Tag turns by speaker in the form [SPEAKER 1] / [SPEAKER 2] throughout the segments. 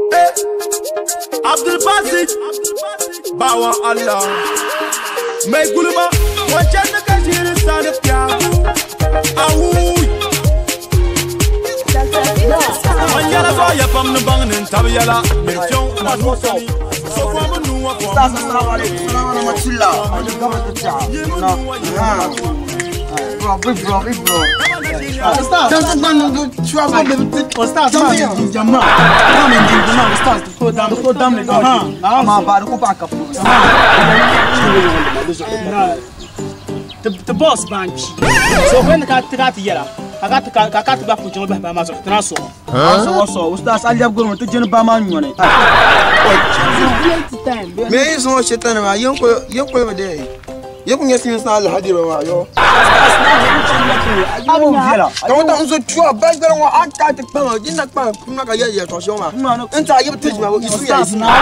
[SPEAKER 1] Abdul Basit Bawa Allah May Gulma Wanchan na kajiri sana piyaku Awuy Manyala so ya pam na bang nin tabi yala Merchon na nusani So kwa manu wa kwa
[SPEAKER 2] Assalamu alaikum warahmatullah. Bro. Ustaz,
[SPEAKER 3] the boss bunch. So when the cat yellow, I got to back with John Bahamas of Trasso.
[SPEAKER 2] also, Ustaz Ali Abgul to Jen Baman money. May is no shit on my young day. You can get things now, Hadiro. Don't also try back there. I can't take power. Did not come like a year to show my entire teach me what you see.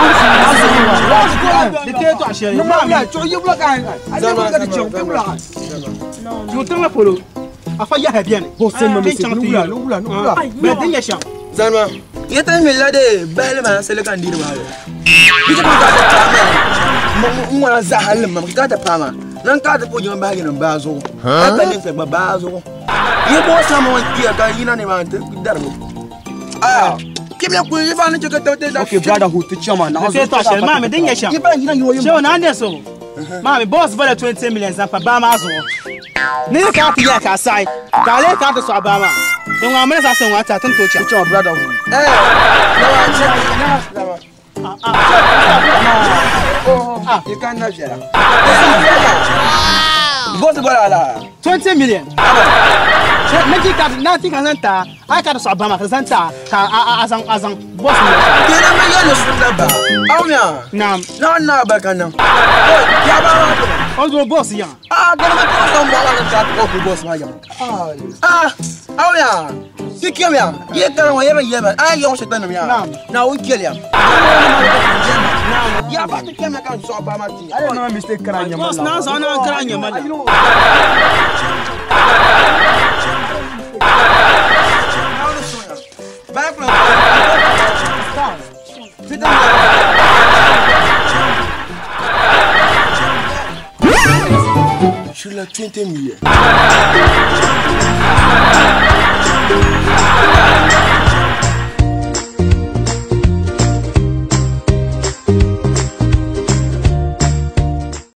[SPEAKER 2] You look at you tell me for I fire have yen. Zama, you tell me, lady, Bellman, Silicon did well. You got a palmer. None got to put your bag in a basil. I believe in my basil. You bought someone here, ah, give me a quick advantage to get okay, brotherhood to Chairman. I said, Mamma, didn't you show an Anderson? Mammy, boss, but 20 million for Bamazo. Neither can't yet aside. Kale can't to Obama. Don't want me to say what I think to your brotherhood. You can't have that. 20 million. Nothing can enter. I can't stop Obama Santa as a boss. No, back on them. Also, boss, young. Oh, yeah. You kill him. You tell him whatever you have. I also tell him. Now we kill him. Yeah, but the camera can't stop by my team. I don't know mistake. Now, I'm not crying. Should like 20 million.